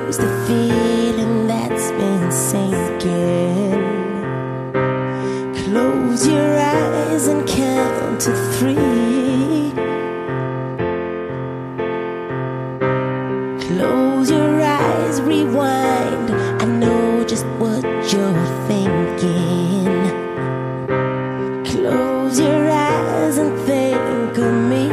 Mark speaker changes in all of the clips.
Speaker 1: lose the feeling that's been sinking. Close your eyes and count to 3. Close your eyes, rewind. I know just what you're thinking. Close your eyes and think of me.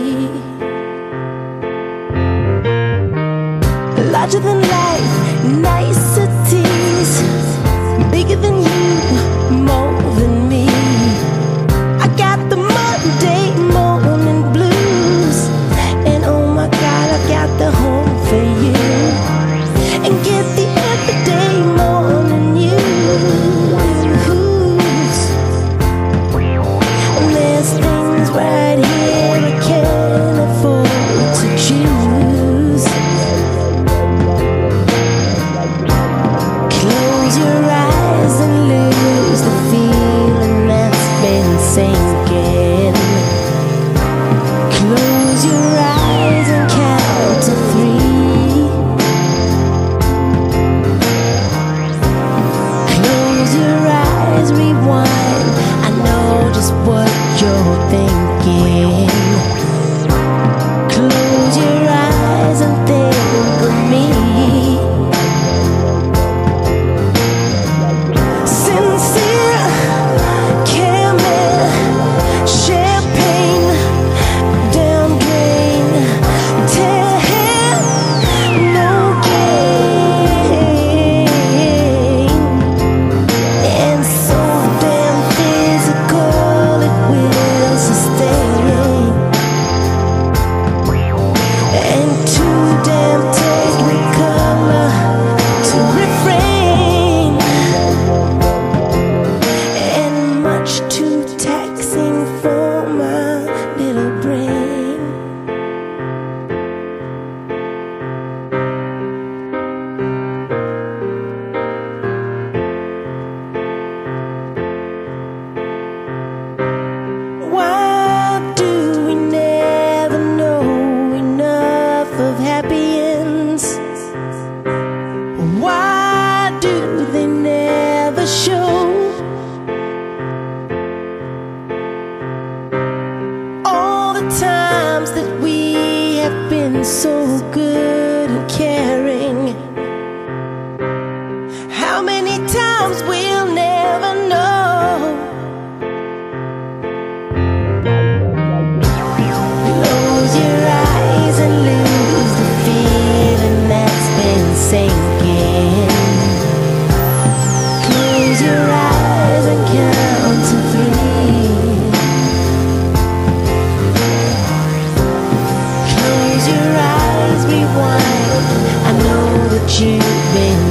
Speaker 1: Larger than life, niceties, bigger than you, more than me. I got the Monday morning blues, and oh my God, I got the home for you, and get the everyday morning news. And there's things right here I can't afford to choose. Close your eyes and lose the feeling that's been sinking. Close your eyes and count to 3. Close your eyes, rewind. I know just what you're thinking. Close your eyes and think of me. Sincere, camel, champagne, down drain, tell no gain, and so damn physical it will sustain, and too damn technicolor to refrain, and much too taxing for my little brain. Why do we never know enough of happy ends? Why do they never show all the times that we have been so good at caring? How many times we'll never know. Close your eyes and lose the feeling that's been sinking. Close your eyes and count to 3. Close your eyes, rewind. I know that you've been